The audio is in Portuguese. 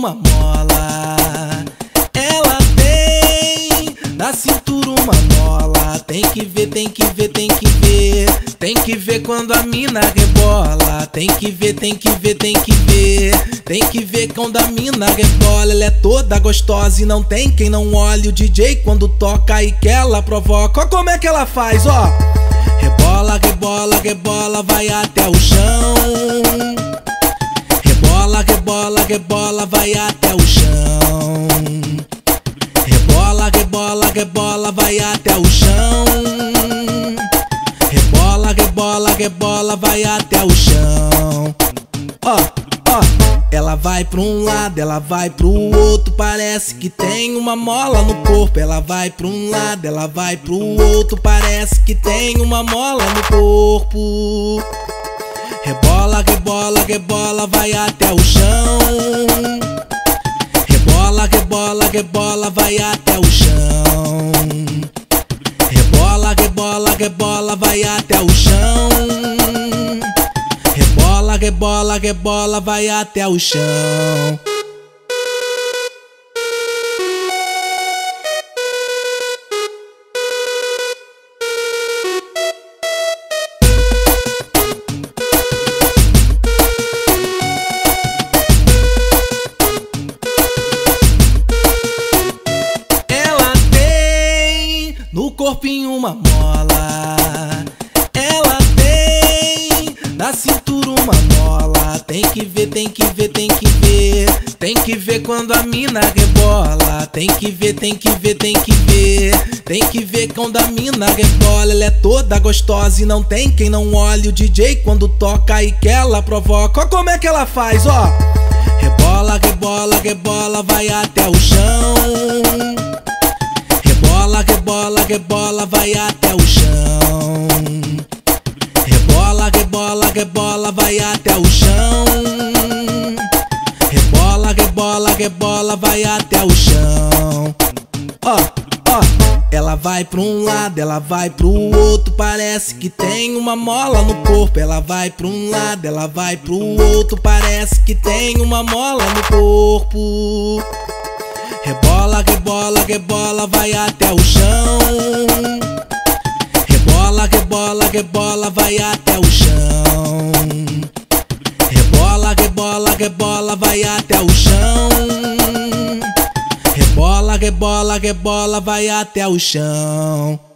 uma mola, ela tem na cintura uma mola. Tem que ver, tem que ver, tem que ver. Tem que ver quando a mina rebola. Tem que ver, tem que ver, tem que ver. Tem que ver quando a mina rebola. Ela é toda gostosa e não tem quem não olhe. O DJ quando toca e que ela provoca. Ó como é que ela faz, ó. Rebola, rebola, rebola, vai até o chão. Rebola, rebola, rebola, vai até o chão. Rebola, rebola, rebola, vai até o chão. Rebola, rebola, rebola, vai até o chão. Ó, ó, ela vai pra um lado, ela vai pro outro. Parece que tem uma mola no corpo. Ela vai pra um lado, ela vai pro outro. Parece que tem uma mola no corpo. Rebola, rebola, rebola, vai até o chão. Rebola, rebola, rebola, vai até o chão. Rebola, rebola, rebola, vai até o chão. Rebola, rebola, rebola, vai até o chão. No corpinho uma mola, ela tem na cintura uma mola. Tem que ver, tem que ver, tem que ver. Tem que ver quando a mina rebola. Tem que ver, tem que ver, tem que ver. Tem que ver quando a mina rebola. Ela é toda gostosa e não tem quem não olhe. O DJ quando toca e que ela provoca. Ó como é que ela faz, ó. Rebola, rebola, rebola, vai até o chão. Rebola, rebola, rebola, vai até o chão. Rebola, rebola, rebola, vai até o chão. Rebola, rebola, rebola, vai até o chão. Ó, ó, ela vai pra um lado, ela vai pro outro. Parece que tem uma mola no corpo. Ela vai pra um lado, ela vai pro outro. Parece que tem uma mola no corpo. Rebola, rebola, rebola, vai até o chão. Rebola, rebola, rebola, vai até o chão. Rebola, rebola, rebola, vai até o chão. Rebola, rebola, rebola, vai até o chão.